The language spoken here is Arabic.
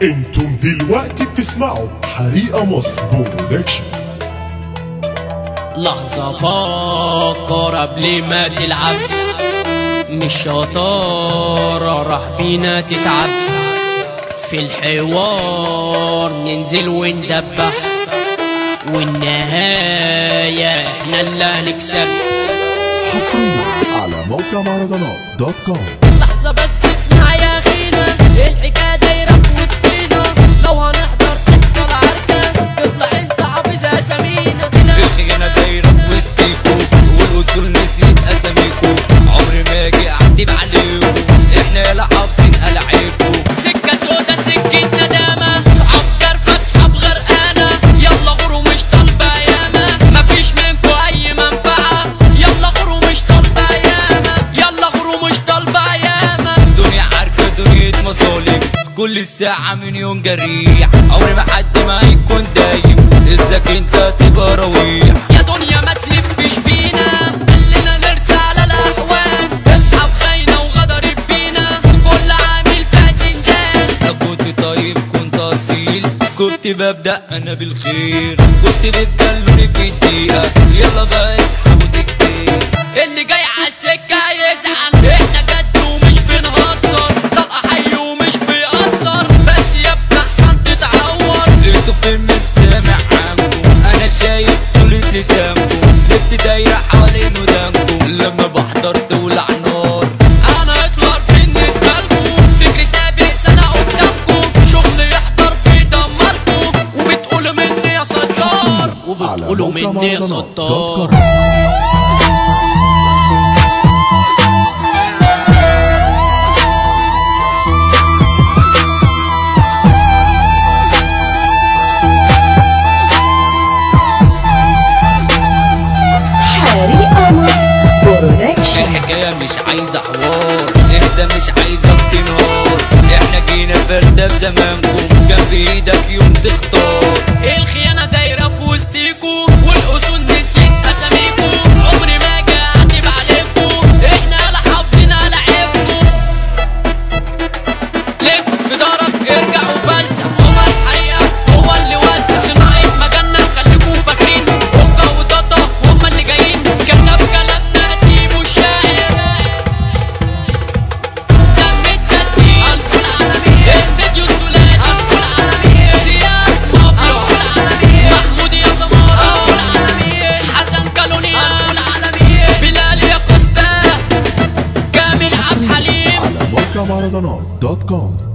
انتم دلوقتي بتسمعوا حريقة مصر برودكشن. لحظة فكر قبل ما تلعب، مش شطارة راح بينا تتعب، في الحوار ننزل وندبح، والنهاية احنا اللي هنكسب. حصريا على موقع مهرجانات .com. لحظة بس اسمع يا اخينا، الحكاية دايرة في وسطينا، لو هنحضر تحصل عركة تطلع انت حافظ اسامينا. الخيانة دايرة في وسطيكو، والاصول نسيت اساميكو، عمري ما اجي اعتب عليكو، احنا يالا حافظين العيبكو. سكة سودا سكة ندامة، صحاب كرفة صحاب غرقانة، يلا غوروا مش طالبة ياما، مفيش منكو اي منفعة، يلا غوروا مش طالبة ياما، يلا غوروا مش طالبة ياما. دنيا عركة دنيا مظالم، كل ساعة مليون جريح، عمري ما حد ما هيكون دايم، اذلك انت تبقى رويح. يا دنيا ما تلفش بينا، خلينا نرسى على الاحوال، اصحاب خاينة وغدرت بينا، وكل عامل فيها سندال. انا كنت طيب كنت اصيل، كنت ببدأ انا بالخير، كنت بتدلوني في الدقيقة، يلا بقى اسحبوا تكتير. اللي جاي عالسكة يزعل، احنا جد ومش بنهزر، طلقة حي ومش بيأثر، بس يا ابني احسن تتعور. انتوا فين مش سامع عنكم، انا شايف طولة لسانكم، سبت دايرة حوالين ودانكم، لما بحضر تولع نار. انا هتلر بالنسبة لكم، فكري سابق سنة قدامكم، شغل يحضر بيدمركم، وبتقولوا مني يا ستار، وبتقولوا مني يا ستار. الحكاية مش عايزة حوار، اهدى مش عايزة تنهار، احنا جينا فردة في زمانكم، كان بإيدك يوم تختار. الخيانة دايرة في وسطيكو، والأصول نسيت أساميكو، عمري ما أجي أعتب عليكو، احنا لا حافظين على عيبكو. لف بدارك ارجع وفلسع، عمر حقيقة هو اللي وزع، صناعة مجالنا خليكوا فاكرين، هوكا وطاطا هما اللي جايين، كنا في كلامنا هتجيبوا الشاعر. دم التسجيل هنكون عالميين، استديو الثلاثي هنكون عالميين، زياد مافيا محمود يا سمارة هنكون عالميين، حسن كالونيا هنكون عالميين، بلال يا كوستا، كامل عبد الحليم. على موقع مهرجانات .com.